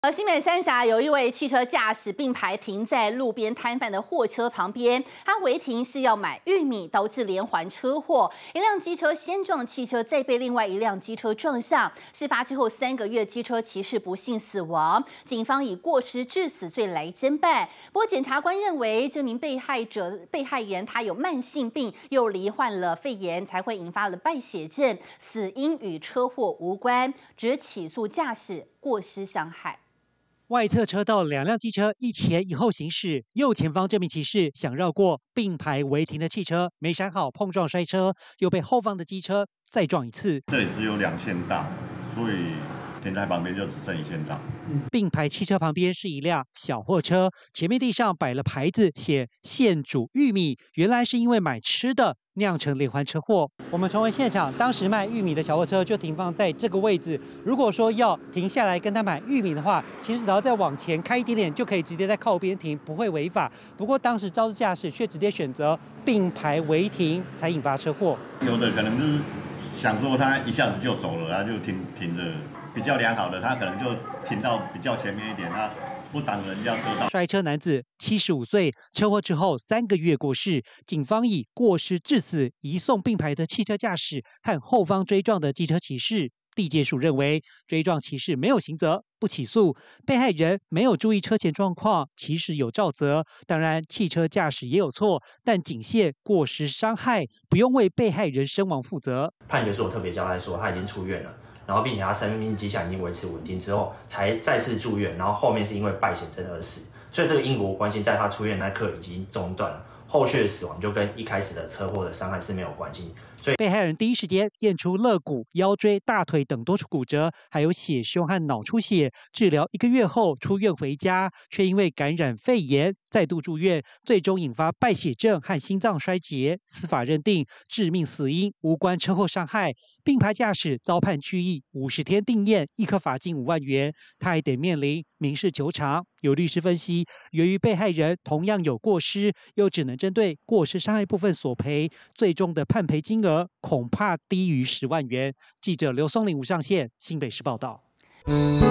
新北三峡有一位汽车驾驶并排停在路边摊贩的货车旁边，他违停是要买玉米，导致连环车祸。一辆机车先撞汽车，再被另外一辆机车撞上。事发之后3个月，机车骑士不幸死亡。警方以过失致死罪来侦办。不过检察官认为，这名被害人他有慢性病，又罹患了肺炎，才会引发了败血症，死因与车祸无关，只起诉驾驶过失伤害。 外侧车道2辆机车一前一后行驶，右前方这名骑士想绕过并排违停的汽车，没闪好碰撞摔车，又被后方的机车再撞一次。 这里只有2线道，所以停在旁边就只剩1线道。 并排汽车旁边是一辆小货车，前面地上摆了牌子，写现煮玉米，原来是因为买吃的酿成连环车祸。我们重回现场，当时卖玉米的小货车就停放在这个位置。如果说要停下来跟他买玉米的话，其实只要再往前开一点点，就可以直接在靠边停，不会违法。不过当时肇事驾驶却直接选择并排违停，才引发车祸。 有的可能就是想说他一下子就走了，他就停着。 比较良好的，他可能就停到比较前面一点，他不挡人家车道。 摔车男子75岁，车祸之后3个月过世。警方以过失致死移送并排的汽车驾驶和后方追撞的机车骑士。地检署认为追撞骑士没有刑责，不起诉；被害人没有注意车前状况，骑士有肇责。当然，汽车驾驶也有错，但仅限过失伤害，不用为被害人身亡负责。 判决书有特别交代说，他已经出院了。 然后，并且他生命迹象已经维持稳定之后，才再次住院。然后后面是因为败血症而死，所以这个因果关系在他出院那刻已经中断了。后续的死亡就跟一开始的车祸的伤害是没有关系。所以被害人第一时间验出肋骨、腰椎、大腿等多处骨折，还有血胸和脑出血。治疗1个月后出院回家，却因为感染肺炎再度住院，最终引发败血症和心脏衰竭。司法认定致命死因无关车祸伤害，并排驾驶遭判拘役50天定谳，一颗罚金5万元，他还得面临民事求偿。有律师分析，由于被害人同样有过失，又只能针对过失伤害部分索赔，最终的判赔金额恐怕低于10万元。记者刘松林吴上线，新北市报道。